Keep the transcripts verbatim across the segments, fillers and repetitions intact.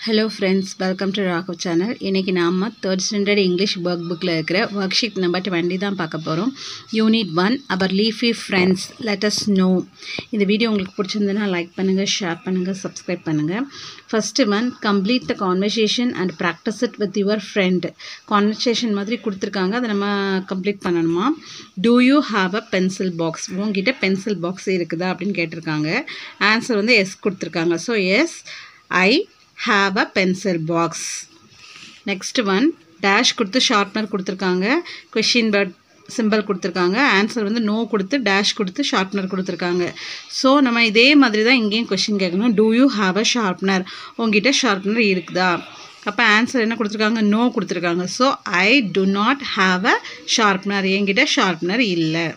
Hello friends, welcome to Raghav channel. இன்னைக்கு நாம third standard English workbookல இருக்கிற worksheet number twenty தான் பார்க்க போறோம். Unit one, our leafy friends, let us know. இந்த வீடியோ உங்களுக்கு பிடிச்சிருந்தா லைக் பண்ணுங்க, ஷேர் பண்ணுங்க, subscribe பண்ணுங்க. First one, complete the conversation and practice it with your friend. Conversation மாதிரி கொடுத்திருக்காங்க, அதை நம்ம complete பண்ணணுமா? Do you have a pencil box? உங்ககிட்ட pencil box இருக்குதா அப்படினு கேட்டிருக்காங்க. ஆன்சர் வந்து yes கொடுத்திருக்காங்க. So yes, I have a pencil box. Next one, dash கொடுத்து sharpener கொடுத்திருக்காங்க, question word symbol கொடுத்திருக்காங்க, ஆன்சர் வந்து no கொடுத்து dash கொடுத்து sharpener கொடுத்திருக்காங்க. ஸோ நம்ம இதே மாதிரி தான் இங்கேயும் question கேட்கணும். Do you have a sharpener? உங்ககிட்ட sharpener இருக்குதா? அப்போ ஆன்சர் என்ன கொடுத்திருக்காங்க? no கொடுத்திருக்காங்க. So I do not have a sharpener. என்கிட்ட sharpener இல்லை.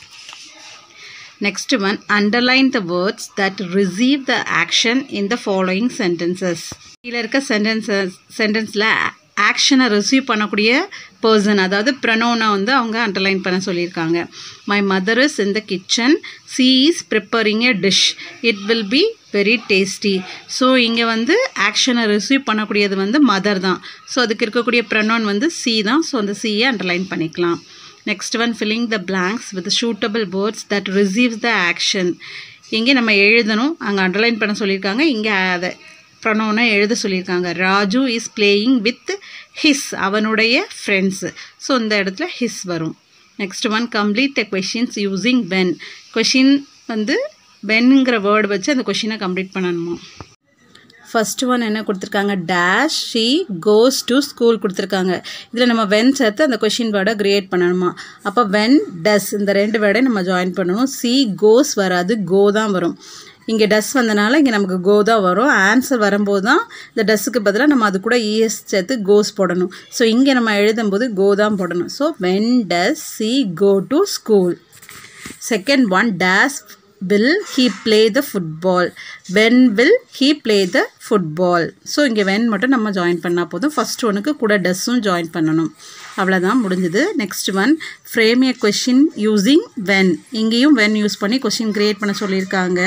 Next one, underline the words that receive the action in the following sentences. கீழ இருக்க sentences sentenceல ஆக்ஷனை ரிசீவ் பண்ணக்கூடிய பர்சன், அதாவது ப்ரொனவுனை வந்து அவங்க அண்டர்லைன் பண்ண சொல்லியிருக்காங்க. My mother is in the kitchen. She is preparing a dish. It will be very tasty. So இங்கே வந்து ஆக்ஷனை ரிசீவ் பண்ணக்கூடியது வந்து மதர் தான். ஸோ அதுக்கு இருக்கக்கூடிய ப்ரொனவுன் வந்து சி தான். ஸோ அந்த சியை அண்டர்லைன் பண்ணிக்கலாம். Next one, filling the blanks with suitable words that receives the action. இங்கே நம்ம எழுதணும், அங்கே அண்டர்லைன் பண்ண சொல்லியிருக்காங்க, இங்கே அதை ப்ரொனவுனை எழுத சொல்லியிருக்காங்க. Raju is playing with his, அவனுடைய ஃப்ரெண்ட்ஸு. ஸோ இந்த இடத்துல ஹிஸ் வரும். Next one, complete the questions using when. Question வந்து வென்ங்கிற வேர்டு வச்சு அந்த கொஷினை கம்ப்ளீட் பண்ணணுமா? ஃபர்ஸ்ட் ஒன் என்ன கொடுத்துருக்காங்க? Dash she goes to school கொடுத்துருக்காங்க. இதில் நம்ம வென் சேர்த்து அந்த கொஷின் வேர்டை கிரியேட் பண்ணணுமா? அப்போ வென் டஸ் இந்த ரெண்டு வேர்டை நம்ம ஜாயின் பண்ணணும். சி கோஸ் வராது, கோ தான் வரும். இங்கே டஸ் வந்தனால இங்கே நமக்கு கோ தான் வரும். ஆன்சர் வரும்போது தான் இந்த டஸ்ஸுக்கு பதிலாக நம்ம அது கூட இஎஸ் சேர்த்து கோஸ் போடணும். ஸோ இங்கே நம்ம எழுதும்போது கோ தான் போடணும். So when does she go to school. Second one, dash will he play the football? When will he play the football? So இங்கே வென் மட்டும் நம்ம ஜாயின் பண்ணால் போதும். ஃபர்ஸ்ட் ஒனுக்கு கூட டஸ்ஸும் ஜாயின் பண்ணணும். அவ்வளோதான், முடிஞ்சது. Next one, frame a question using when. இங்கேயும் வென் யூஸ் பண்ணி கொஷின் கிரியேட் பண்ண சொல்லியிருக்காங்க.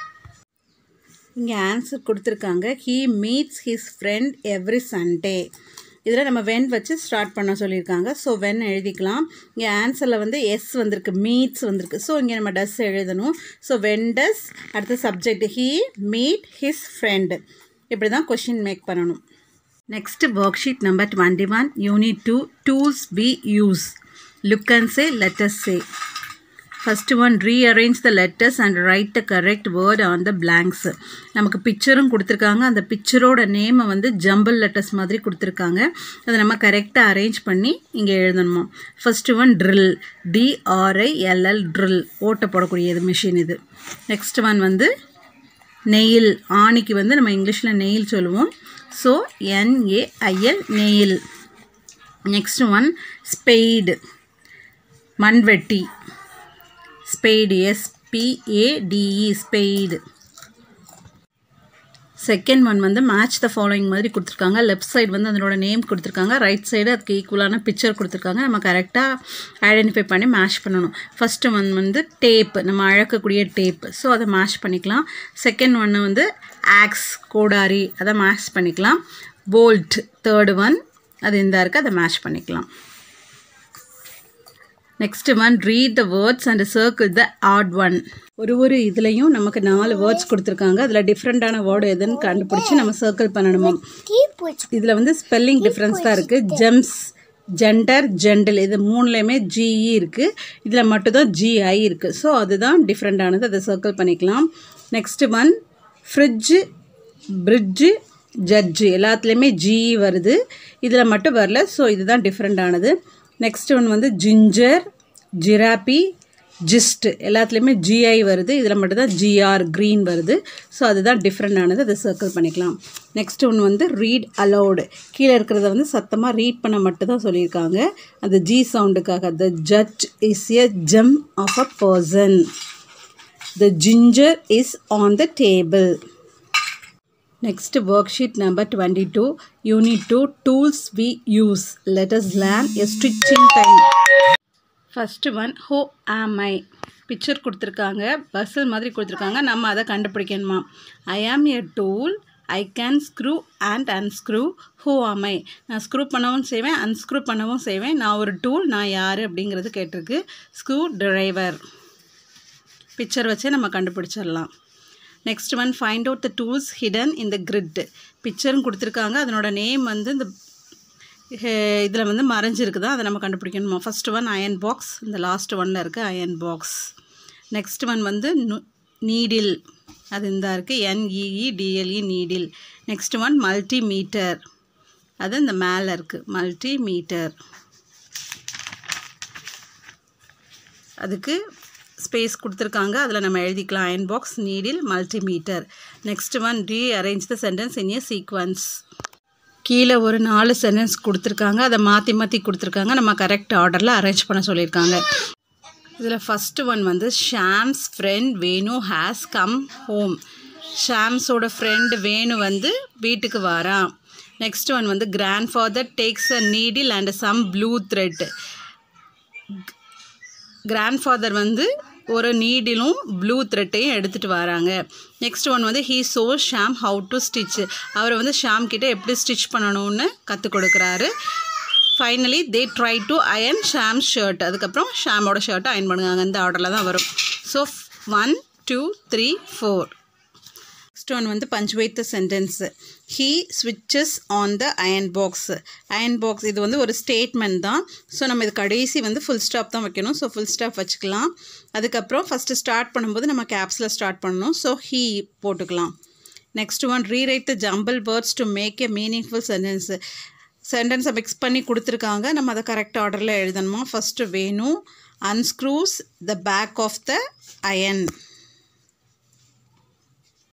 இங்கே ஆன்சர் கொடுத்துருக்காங்க. he meets his friend every Sunday. இதில் நம்ம வென் வச்சு ஸ்டார்ட் பண்ண சொல்லியிருக்காங்க. ஸோ வென் எழுதிக்கலாம். இங்கே ஆன்சரில் வந்து எஸ் வந்திருக்கு, மீட்ஸ் வந்திருக்கு. ஸோ இங்கே நம்ம டஸ் எழுதணும். ஸோ வென் டஸ், அடுத்த subject he meet his friend. இப்படி தான் கொஷின் மேக் பண்ணணும். Next worksheet number twenty one, unit two, tools we use. Look and say, let us say. First one, rearrange the letters and write the correct word on the blanks. நமக்கு பிக்சரும் கொடுத்துருக்காங்க, அந்த பிக்சரோட நேமை வந்து jumble letters மாதிரி கொடுத்துருக்காங்க. அதை நம்ம கரெக்டாக அரேஞ்ச் பண்ணி இங்கே எழுதணுமா? First one, drill, D R I L L, drill, ஓட்ட போடக்கூடியது மிஷின் இது. நெக்ஸ்ட் ஒன் வந்து நெயில், ஆணிக்கு வந்து நம்ம இங்கிலீஷில் நெயில் சொல்லுவோம். So N A I L, nail. Next one, spade, மண்வெட்டி, spade, S P A D E, spade. Second one வந்து மேட்ச் த ஃபாலோயிங் மாதிரி கொடுத்துருக்காங்க. லெஃப்ட் சைடு வந்து அதனோட நேம் கொடுத்துருக்காங்க, ரைட் சைடு அதுக்கு ஈக்குவலான பிக்சர் கொடுத்துருக்காங்க. நம்ம கரெக்டாக ஐடென்டிஃபை பண்ணி மேட்ச் பண்ணணும். ஃபஸ்ட்டு ஒன் வந்து டேப், நம்ம அழக்கக்கூடிய டேப். ஸோ அதை மேட்ச் பண்ணிக்கலாம். செகண்ட் ஒன்று வந்து ஆக்ஸ், கோடாரி, அதை மேட்ச் பண்ணிக்கலாம். போல்ட், தேர்டு ஒன், அது இந்த இருக்குது, அதை மேட்ச் பண்ணிக்கலாம். Next one, read the words and circle the odd one. ஒரு ஒரு இதுலையும் நமக்கு நாலு வேர்ட்ஸ் கொடுத்துருக்காங்க. அதில் டிஃப்ரெண்ட்டான வேர்டு எதுன்னு கண்டுபிடிச்சி நம்ம சர்க்கிள் பண்ணணுமா? இதில் வந்து ஸ்பெல்லிங் டிஃப்ரென்ஸ் தான் இருக்குது. ஜெம்ஸ், ஜெண்டர், ஜெண்டல், இது மூணுலேயுமே ஜிஇ இருக்குது. இதில் மட்டும்தான் ஜிஐ இருக்குது. ஸோ அதுதான் டிஃப்ரெண்ட்டானது, அதை சர்க்கிள் பண்ணிக்கலாம். Next one, fridge, bridge, judge, எல்லாத்துலேயுமே ஜிஇ வருது, இதில் மட்டும் வரல. ஸோ இதுதான் டிஃப்ரெண்ட்டானது. நெக்ஸ்ட் ஒன் வந்து ஜிஞ்சர், ஜிராப்பி, ஜிஸ்ட், எல்லாத்துலேயுமே ஜிஐ வருது, இதில் மட்டும்தான் ஜிஆர், க்ரீன் வருது. ஸோ அதுதான் டிஃப்ரெண்டானது, அதை சர்க்கிள் பண்ணிக்கலாம். நெக்ஸ்ட் ஒன் வந்து ரீட் அலவுடு, கீழே இருக்கிறத வந்து சத்தமாக ரீட் பண்ண மட்டும் தான் சொல்லியிருக்காங்க, அந்த ஜி சவுண்டுக்காக. The judge is a gem of a person. The ginger is on the table. Next worksheet number twenty-two, unit two, tools we use. Let us learn a stitching time. First one, who am I? Picture கொடுத்துருக்காங்க, puzzle மாதிரி கொடுத்துருக்காங்க, நம்ம அதை கண்டுபிடிக்கணுமா? I am a tool, I can screw and unscrew. Who am I? நான் screw பண்ணவும் செய்வேன், unscrew பண்ணவும் செய்வேன். நான் ஒரு டூல், நான் யார் அப்படிங்கிறது கேட்டிருக்கு. Screw driver. பிக்சர் வச்சே நம்ம கண்டுபிடிச்சிடலாம். Next one, find out the tools hidden in the grid. பிக்சரும் கொடுத்துருக்காங்க, அதனோட நேம் வந்து இந்த இதில் வந்து மறைஞ்சிருக்குதா, அதை நம்ம கண்டுபிடிக்கணுமா. ஃபஸ்ட் ஒன் அயன் பாக்ஸ், இந்த லாஸ்ட் ஒன்னில் இருக்குது அயன் பாக்ஸ். நெக்ஸ்ட் ஒன் வந்து நீடில், அது இந்த இருக்குது N E E D L E needle. Next one multimeter, அது இந்த மேலே இருக்குது மல்டிமீட்டர். அதுக்கு ஸ்பேஸ் கொடுத்துருக்காங்க, அதில் நம்ம எழுதிக்கலாம் iron box, needle, multimeter. Next one rearrange the sentence in a sequence. கீழே ஒரு நாலு சென்டென்ஸ் கொடுத்துருக்காங்க, அதை மாற்றி மாற்றி கொடுத்துருக்காங்க, நம்ம கரெக்ட் ஆர்டரில் அரேஞ்ச் பண்ண சொல்லியிருக்காங்க. இதில் ஃபஸ்ட்டு ஒன் வந்து Shyam's friend Venu has come home. ஷாம்ஸோட ஃப்ரெண்டு வேணு வந்து வீட்டுக்கு வாரான். நெக்ஸ்ட் ஒன் வந்து grandfather takes a needle and some blue thread. Grandfather வந்து ஒரு நீடிலும் ப்ளூ த்ரெட்டையும் எடுத்துகிட்டு வராங்க. நெக்ஸ்ட் ஒன் வந்து he show Shyam how to stitch. அவர் வந்து ஷாம் கிட்ட எப்படி ஸ்டிச் பண்ணணும்னு கற்றுக் கொடுக்குறாரு. Finally they try to iron Shyam shirt. அதுக்கப்புறம் ஷாமோட ஷர்ட்டை அயன் பண்ணுவாங்க. அந்த ஆர்டரில் தான் வரும். So one two three four. Next one வந்து பஞ்சுவேட் த சென்டென்ஸ். ஹீ ஸ்விட்சஸ் on the iron box. Iron box இது வந்து ஒரு ஸ்டேட்மெண்ட் தான். ஸோ நம்ம இது கடைசி வந்து ஃபுல் ஸ்டாப் தான் வைக்கணும். ஸோ ஃபுல் ஸ்டாப் வச்சுக்கலாம். அதுக்கப்புறம் ஃபஸ்ட்டு ஸ்டார்ட் பண்ணும்போது நம்ம கேப்ஸில் ஸ்டார்ட் பண்ணணும். ஸோ ஹீ போட்டுக்கலாம். Next one rewrite the jumble words to make a meaningful sentence. சென்டென்ஸை மிக்ஸ் பண்ணி கொடுத்துருக்காங்க, நம்ம அதை கரெக்ட் ஆர்டரில் எழுதணுமா. First Venu unscrews the back of the iron.